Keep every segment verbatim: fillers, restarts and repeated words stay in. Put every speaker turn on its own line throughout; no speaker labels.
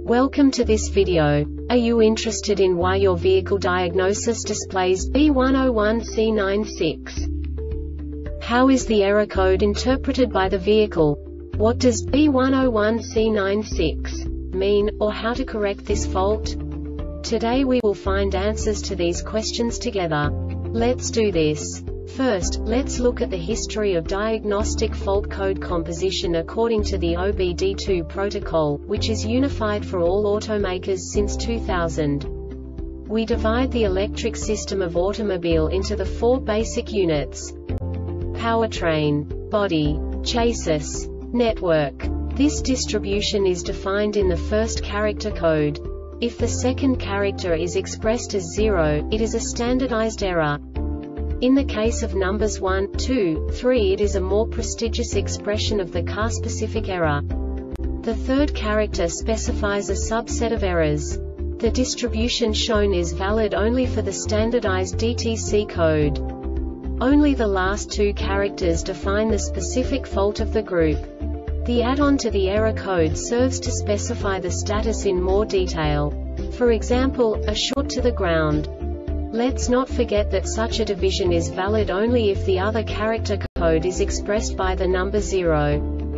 Welcome to this video. Are you interested in why your vehicle diagnosis displays B one zero one C nine six? How is the error code interpreted by the vehicle? What does B one zero one C nine six mean, or how to correct this fault? Today we will find answers to these questions together. Let's do this. First, let's look at the history of diagnostic fault code composition according to the O B D two protocol, which is unified for all automakers since two thousand. We divide the electric system of automobile into the four basic units: powertrain, body, chassis, network. This distribution is defined in the first character code. If the second character is expressed as zero, it is a standardized error. In the case of numbers one, two, three, it is a more prestigious expression of the car-specific error. The third character specifies a subset of errors. The distribution shown is valid only for the standardized D T C code. Only the last two characters define the specific fault of the group. The add-on to the error code serves to specify the status in more detail. For example, a short to the ground. Let's not forget that such a division is valid only if the other character code is expressed by the number zero.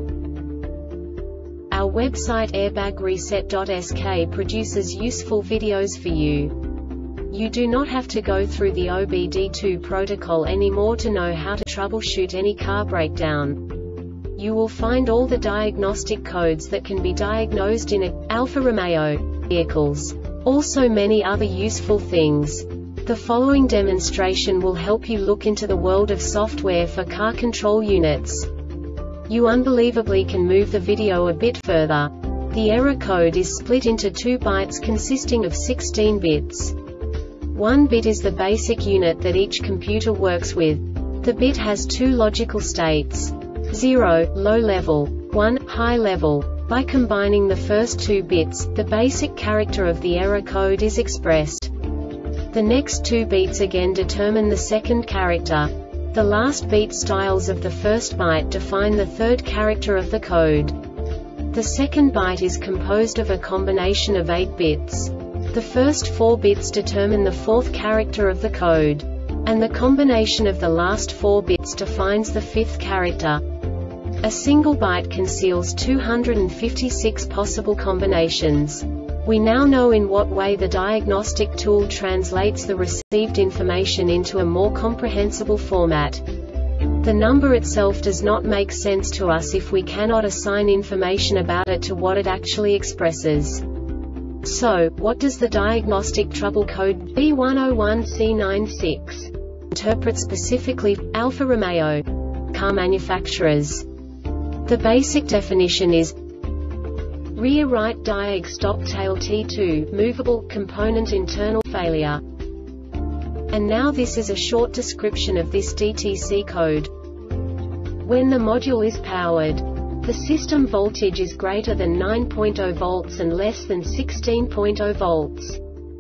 Our website airbag reset dot S K produces useful videos for you. You do not have to go through the O B D two protocol anymore to know how to troubleshoot any car breakdown. You will find all the diagnostic codes that can be diagnosed in a Alfa Romeo vehicles. Also many other useful things. The following demonstration will help you look into the world of software for car control units. You unbelievably can move the video a bit further. The error code is split into two bytes consisting of sixteen bits. One bit is the basic unit that each computer works with. The bit has two logical states: zero, low level, one, high level. By combining the first two bits, the basic character of the error code is expressed. The next two beats again determine the second character. The last beat styles of the first byte define the third character of the code. The second byte is composed of a combination of eight bits. The first four bits determine the fourth character of the code. And the combination of the last four bits defines the fifth character. A single byte conceals two hundred fifty-six possible combinations. We now know in what way the diagnostic tool translates the received information into a more comprehensible format. The number itself does not make sense to us if we cannot assign information about it to what it actually expresses. So, what does the diagnostic trouble code B one zero one C nine six interpret specifically for Alfa Romeo car manufacturers? The basic definition is rear right diag stop tail T two movable component internal failure. And now this is a short description of this D T C code. When the module is powered, the system voltage is greater than nine point zero volts and less than sixteen point zero volts.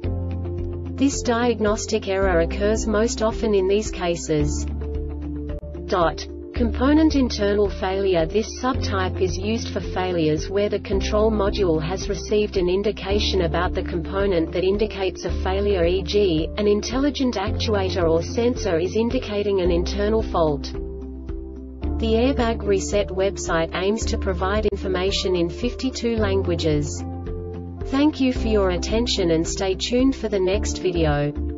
This diagnostic error occurs most often in these cases. Dot. Component internal failure. This subtype is used for failures where the control module has received an indication about the component that indicates a failure, for example, an intelligent actuator or sensor is indicating an internal fault. The Airbag Reset website aims to provide information in fifty-two languages. Thank you for your attention and stay tuned for the next video.